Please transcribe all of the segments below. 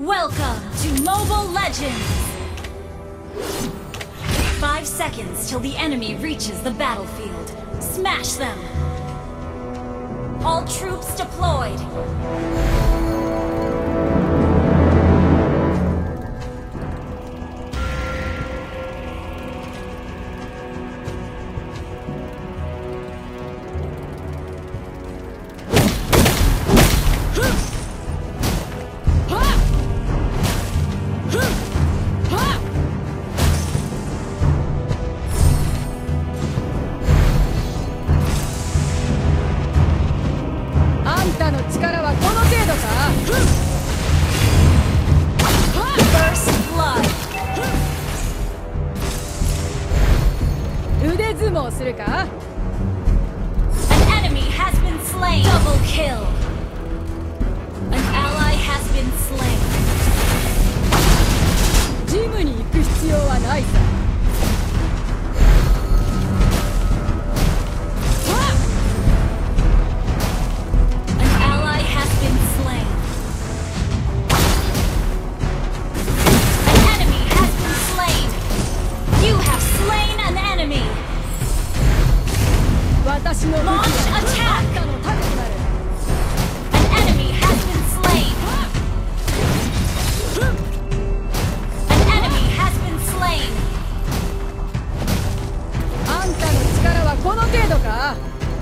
Welcome to Mobile Legends! 5 seconds till the enemy reaches the battlefield. Smash them! All troops deployed! An enemy has been slain. Double kill. An ally has been slain. ジムに行く必要はないさ。 An ally has been slain. An enemy has been slain. You have slain an enemy. 私の武器は Launch あ attack. んたの盾となる。 An enemy has been slain. An enemy has been slain. あんたの力はこの程度か。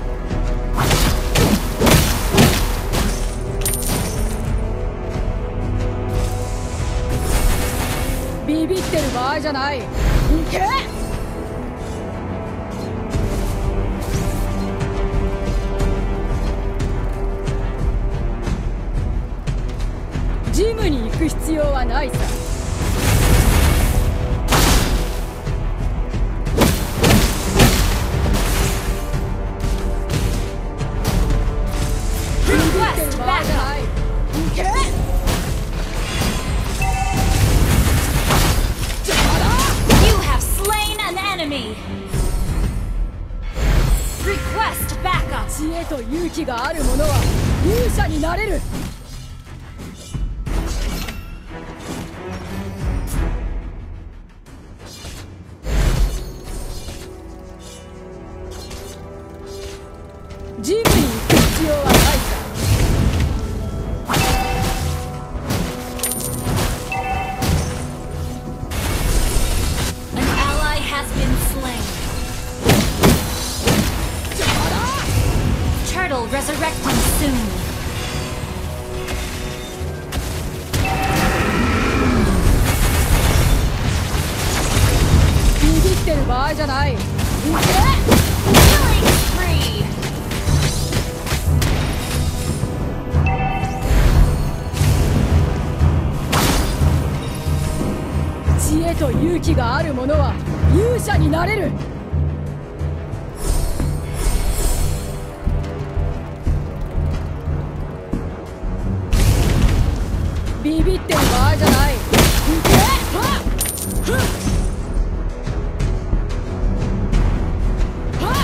ビビってる場合じゃない。行け！ジムに行く必要はないさ。ビビってる場合じゃない。行け！邪魔だ！ You have slain an enemy. Request backup. 知恵と勇気がある者は勇者になれる。ジムに行く必要はないさ。 An ally has been slain. 邪魔だ！ Turtle resurrecting soon. ビビってる場合じゃない。行け！ Killing spree. 知恵と勇気がある者は勇者になれる。ビビってる場合じゃない。行け！はっ！ふっ！は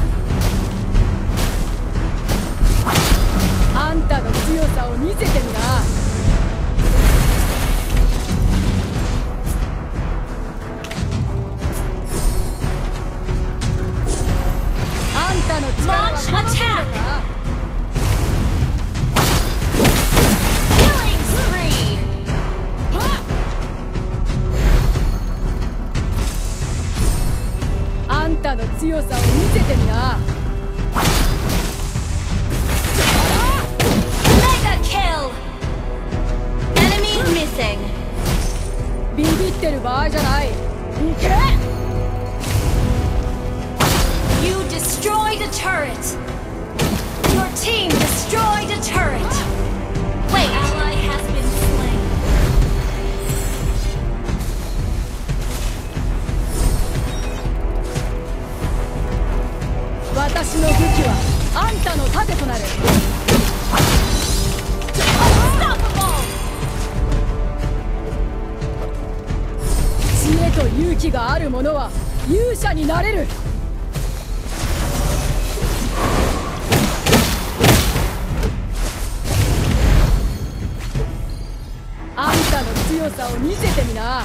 っ！あんたの強さを見せてみな。あんたの力は Launch この程度 attack. か。 Killing spree. はっ！あんたの強さを見せてみな。 Mega kill. Enemy missing. ビビってる場合じゃない。行け！ You destroyed a turret. Your team destroyed a turret. Wait, ally has been slain. 私の武器はあんたの盾となる。 Unstoppable. 知恵と勇気がある者は勇者になれる。あんたさを見せてみな。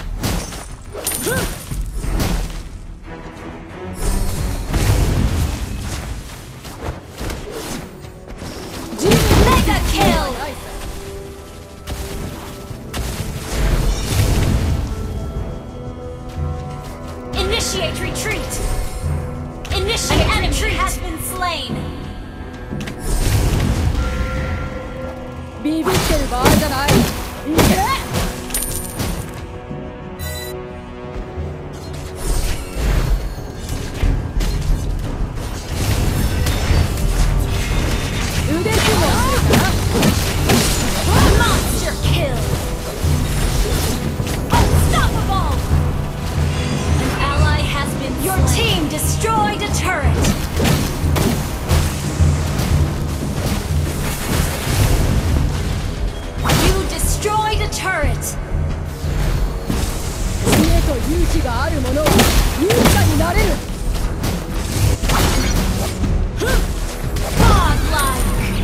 ジムメガキル。Initiate retreat! Initiate An enemy retreat. Has been slain! ビビってる場合じゃない。いけ！腕相撲するか？ Monster kill! Unstoppable! An ally has been slain. Your team destroyed a turret! You destroyed a turret! 知恵と勇気がある者は勇者になれる。 Godlike!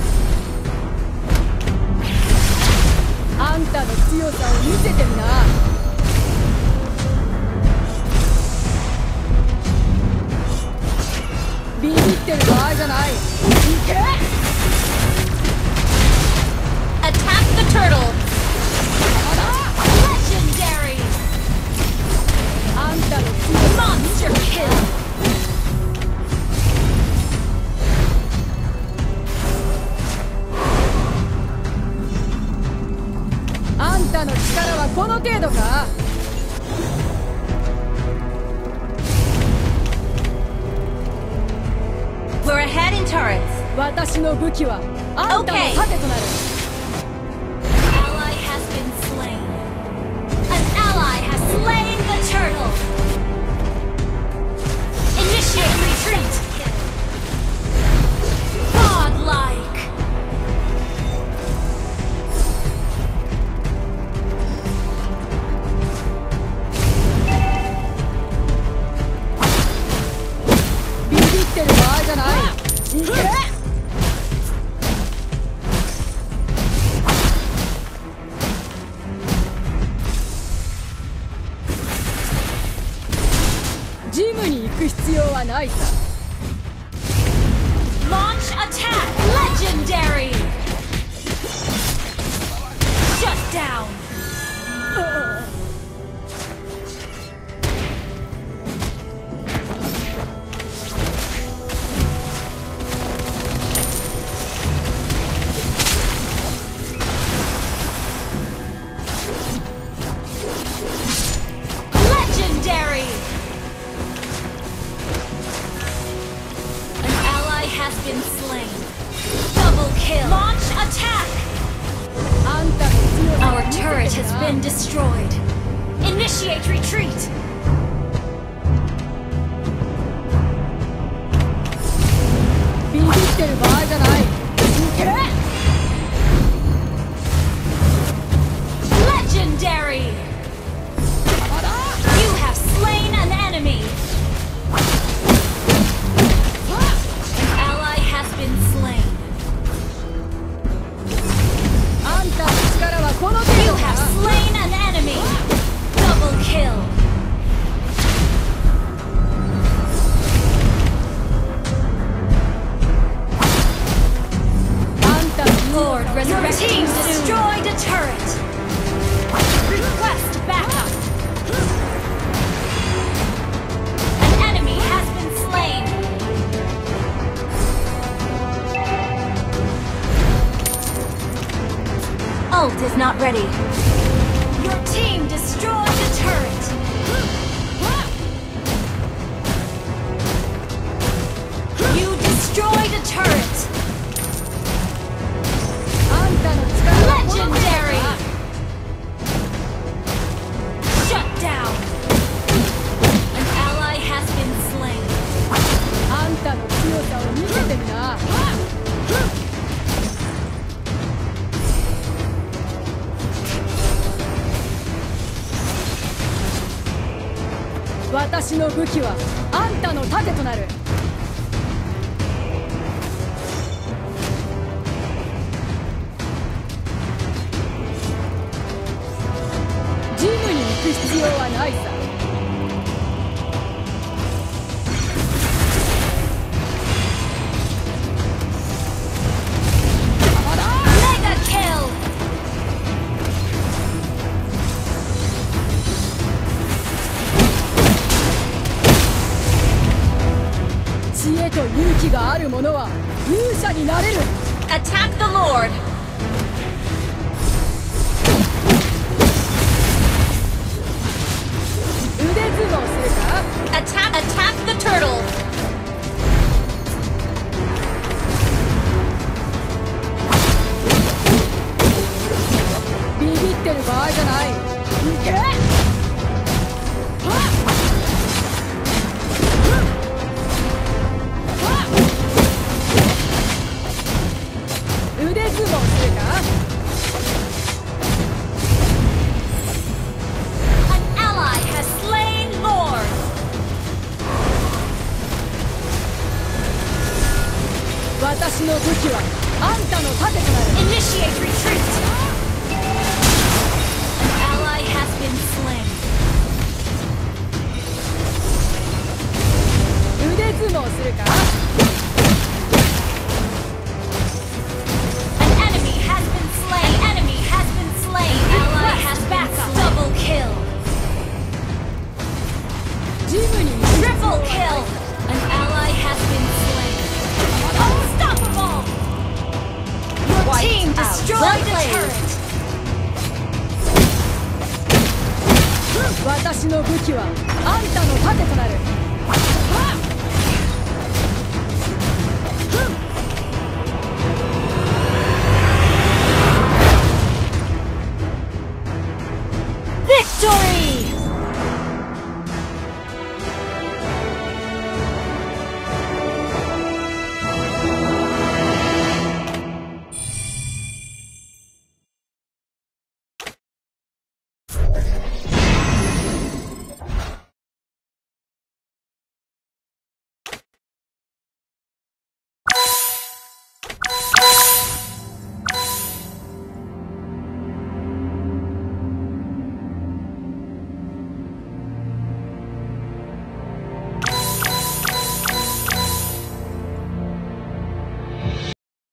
あんたの強さを見せてみな。ビビってる場合じゃない。いけ！ Attack the turtle! Legendary! あんたの強さ。 Monster kill! あんたの力はこの程度か？ We're ahead in turrets. 私の武器はあんたの盾となる。 Ally has been slain. An ally has slain the turtle. Initiate retreat. Godlike. 「ビビってる場合じゃない。いけ！」ジムに行く必要はないさ。 Launch attack. Legendary. Shut down. Legendary. An ally has been slain. Double kill. Launch attack. あんたの強さを Our 見せて turret み has な。 been destroyed. Initiate retreat. ビビってる場合じゃない。いけ！ Legendary. You have slain an enemy. An ally has been slain. あんたの力はこの程 You 度 have か？ slain an enemy. Double kill. あんたの Lord, your team destroyed a turret. Request backup. An enemy has been slain. Ult is not ready. Your team destroyed a turret. You destroyed a turret. あんたの力はこの程度 Legendary. か？ Shut down. An ally has been slain. あんたの強さを見せてみな。私の武器はあんたの盾となる。 知恵と勇気がある者は勇者になれる。 Attack the Lord! 腕相撲するか。 Attack the turtle! ビビってる場合じゃない。行け。腕相撲するか。 An ally has slain Lord! 私の武器はあんたの盾となる。 Initiate retreat! An ally has been slain. 腕相撲するか。 An enemy has been slain. An enemy has been slain. Ally has been double kill. ジムに Triple kill. An ally has been slain. Unstoppable. Your team destroyed the turret. 私の武器はあんたの盾となる。